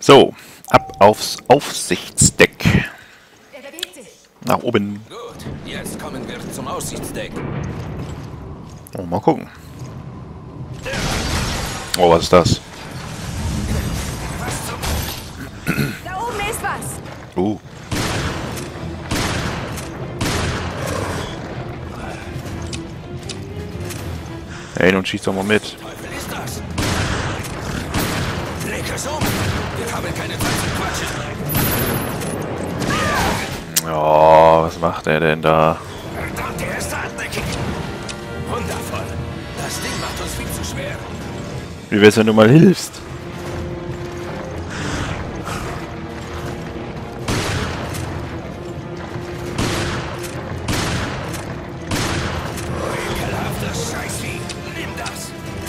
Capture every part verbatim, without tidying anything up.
So, ab aufs Aufsichtsdeck. Er bewegt sich. Nach oben. Gut, jetzt kommen wir zum Aussichtsdeck. Oh, mal gucken. Oh, was ist das? Da oben ist was. Uh. Hey, nun schieß doch mal mit. Teufel ist das? Leg es um! Wir haben keine Zeit zum Quatschen. Oh, was macht er denn da? Verdammt, er ist hartnäckig. Wundervoll. Das Ding macht uns viel zu schwer. Wie wär's, wenn du mal hilfst? Ekelhaftes Scheißvieh. Nimm das.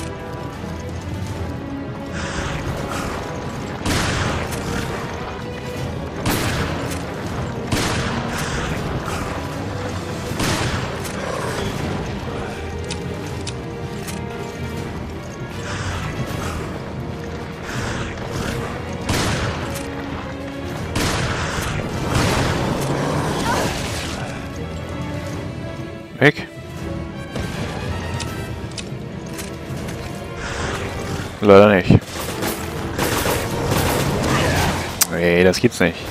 Weg. Leider nicht. Nee, das gibt's nicht.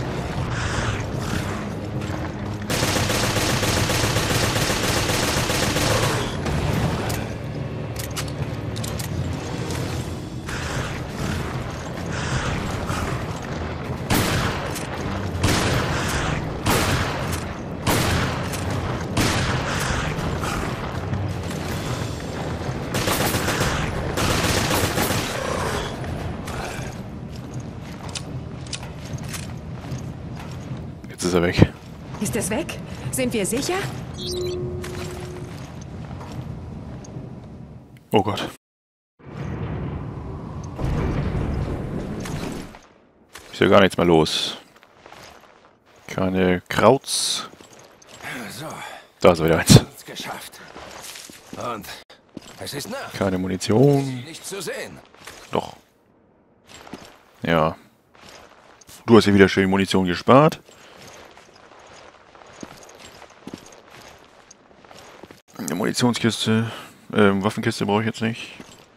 Jetzt ist er weg. Ist es weg? Sind wir sicher? Oh Gott. Ist ja gar nichts mehr los. Keine Krauts. So, Da ist wieder eins. es geschafft. Und es ist Nacht. Keine Munition. Nicht zu sehen. Doch. Ja. Du hast hier wieder schön Munition gespart. Eine Munitionskiste. Ähm, Waffenkiste brauche ich jetzt nicht.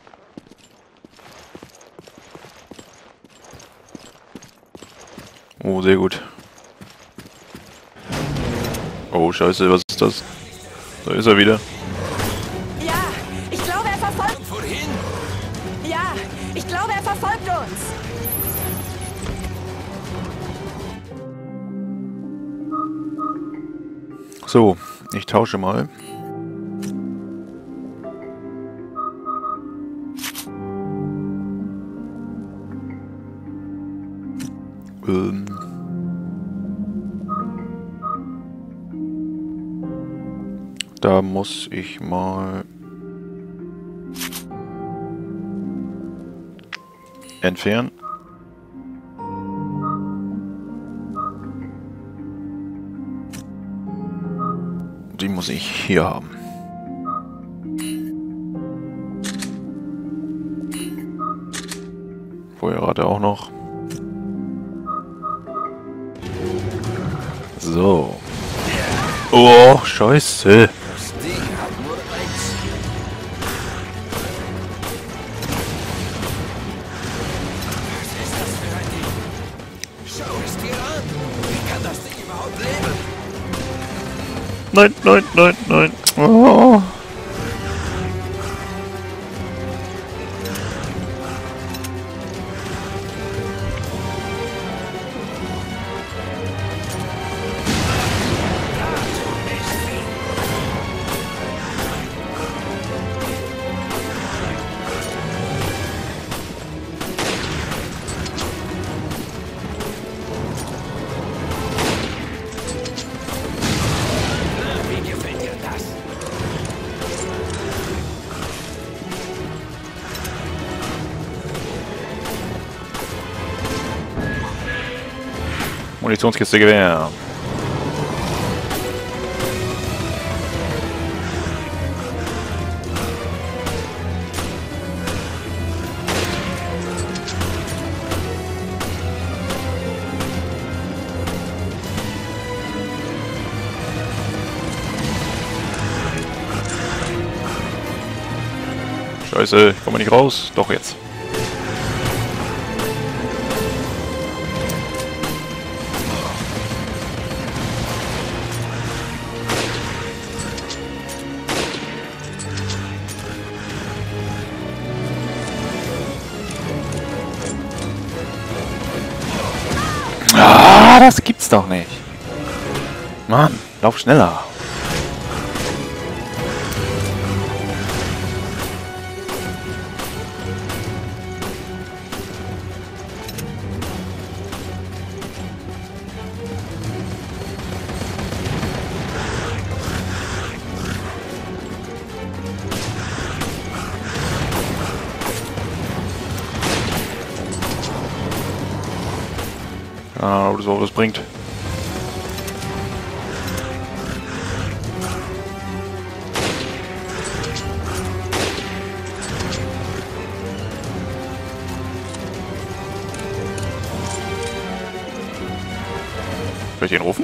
Oh, sehr gut. Oh, scheiße, was ist das? Da ist er wieder. Ja, ich glaube, er verfolgt. Und wohin? Ja, ich glaube, er verfolgt uns. So, ich tausche mal. Ähm. Da muss ich mal entfernen. Die muss ich hier haben. Feuerrate auch noch. So. Oh, scheiße. Das Ding hat nur eins. Was ist das für ein Ding? Schau es dir an. Wie kann das Ding überhaupt leben? Nein, nein, nein, nein. Oh. Wie gefällt dir das? Munitionskiste Gewehr. Scheiße, ich komme nicht raus. Doch jetzt. Ah, das gibt's doch nicht. Mann, lauf schneller. Ah, ob das auch was bringt. Soll ich ihn rufen?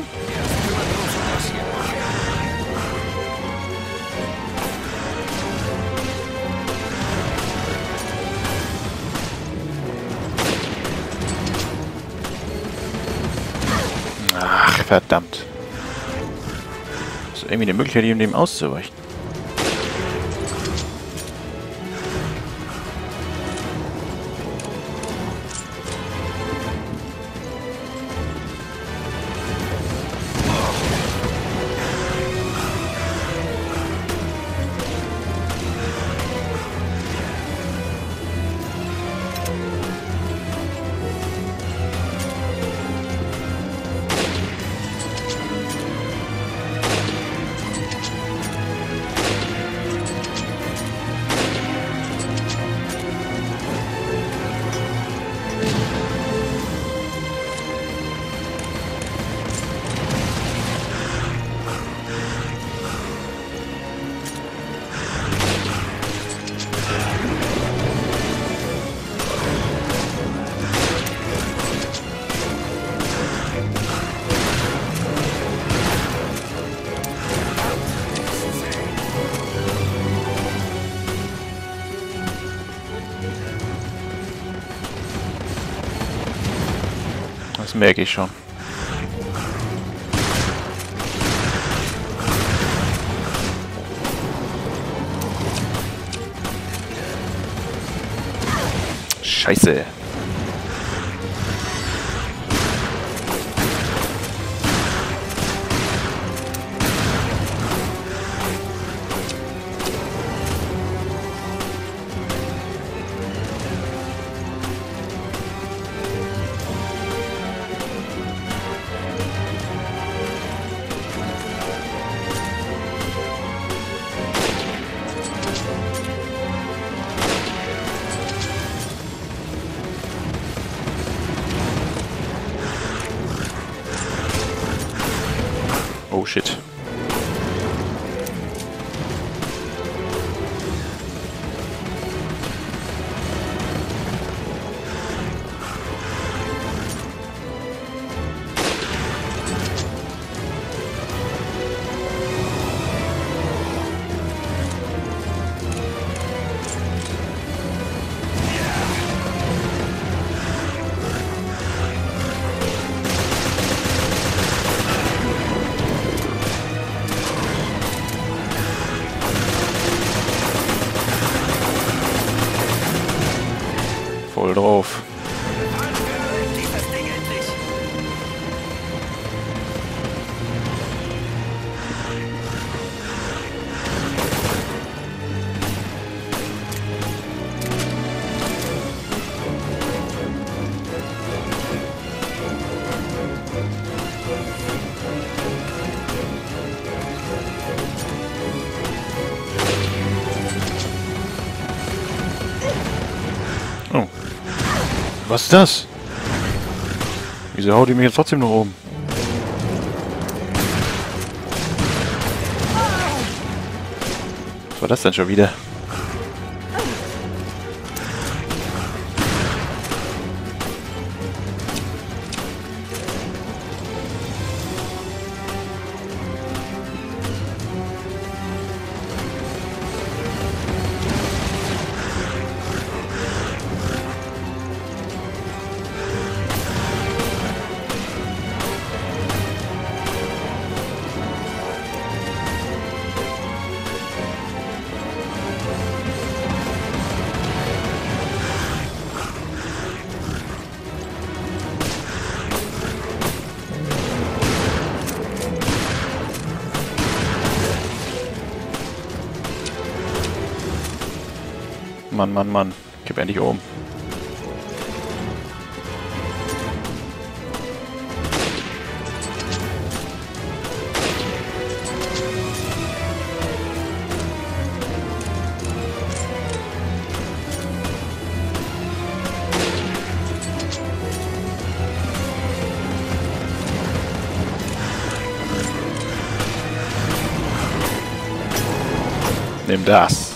Ach, verdammt. Ist irgendwie eine Möglichkeit, ihm dem auszuweichen. Das merke ich schon. Scheiße. Oh shit. Voll drauf. Dieses Ding endlich! Oh. Was ist das? Wieso haut die mich jetzt trotzdem noch um? Was war das denn schon wieder? Mann, Mann, Mann. Gib endlich oben. Nimm das.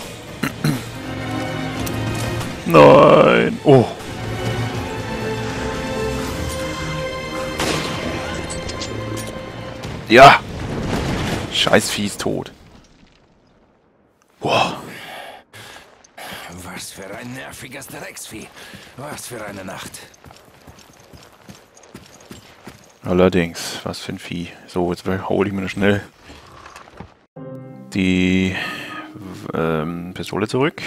Nein. Oh. Ja. Scheiß Vieh ist tot. Boah. Was für ein nerviges Drecksvieh. Was für eine Nacht. Allerdings. Was für ein Vieh. So, jetzt hole ich mir noch schnell die ähm, Pistole zurück.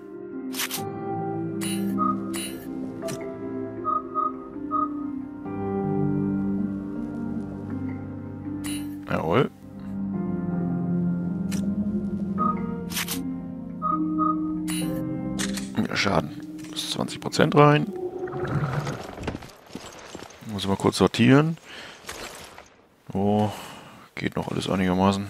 Jawohl. Ja, Schaden. zwanzig Prozent rein. Muss ich mal kurz sortieren. Oh, geht noch alles einigermaßen.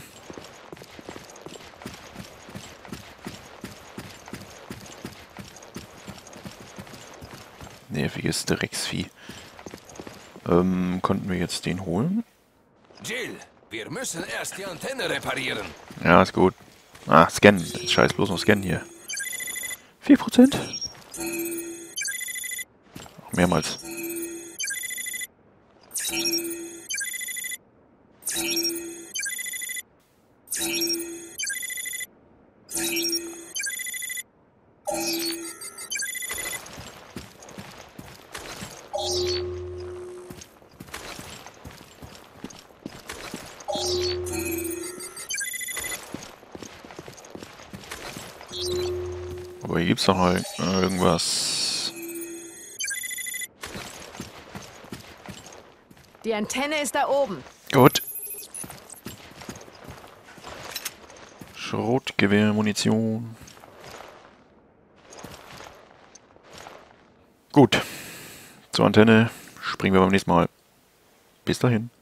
Nerviges Drecksvieh. Ähm, konnten wir jetzt den holen? Jill, wir müssen erst die Antenne reparieren. Ja, ist gut. Ah, scannen. Scheiß, bloß noch scannen hier. vier Prozent? Mehrmals. Aber hier gibt's doch noch irgendwas. Die Antenne ist da oben. Gut. Schrotgewehr, Munition. Gut. Zur Antenne springen wir beim nächsten Mal. Bis dahin.